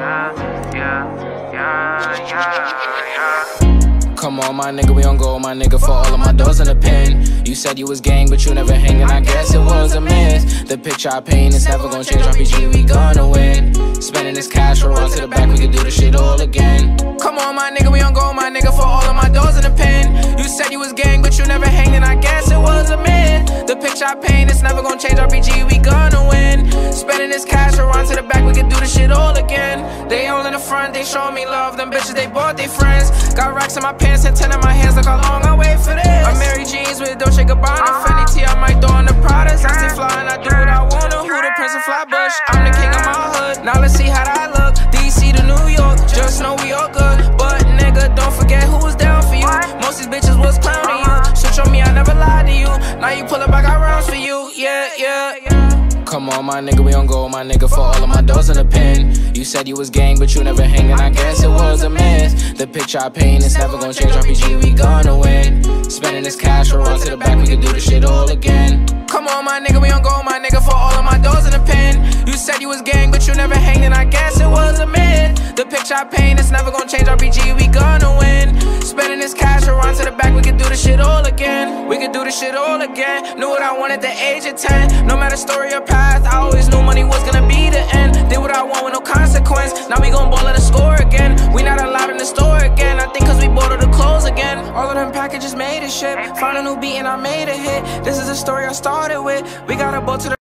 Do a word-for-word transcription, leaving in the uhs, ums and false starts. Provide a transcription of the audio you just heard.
yeah, yeah, yeah, yeah, yeah. Come on, my nigga, we on go, my nigga, for all of my doors in the pen. You said you was gang, but you never hanging, I guess it was a myth. The picture I paint is never gonna change, R P G, we gonna win. Spending this cash, we'll run to the back, we can do this shit all again. Come on, my nigga, we on go, my nigga, for all of my doors in the pen. You said you was gang, but you never hanging, I guess it was a myth. The picture I paint is never gonna change, R P G, we gonna win. Spending this cash, we'll run to the back, we can do this shit all again. They all in the front, they show me love, them bitches, they bought their friends. Got racks in my pants and ten in my hands, look how long I wait for this. I'm Mary Jeans with Dolce Gabbana, Fendi T, I might throw on the Prada. I stay fly and I do what I wanna. Who the Prince of Flatbush? I'm the king of my hood. Now let's see how that look. D C to New York, just know we all good. But nigga, don't forget who was down for you. Most these bitches was clowning you. Switch on me, I never lied to you. Now you pull up, I got rounds for you. Yeah, yeah, yeah. Come on, my nigga, we on go, my nigga, for all of my doors in the pen. You said you was gang, but you never hanging, I guess it was a myth. The picture I paint is never gonna change, R P G, we gonna win. Spending this cash, we'll run to the back, we can do this shit all again. Come on, my nigga, we on go, my nigga, for all of my doors in the pen. You said you was gang, but you never hanging, I guess it was a myth. The picture I paint is never gonna change, R P G, we gonna win. Spending this cash, we'll run to the back, we can do this shit all again. We can do this shit all again. Knew what I wanted at the age of ten. No matter story or path, I always knew money was gonna be the end. Did what I want with no consequence. Now we gon' ball at the score again. We not allowed in the store again. I think cause we bought all the clothes again. All of them packages made a shit. Found a new beat and I made a hit. This is a story I started with. We got a boat to the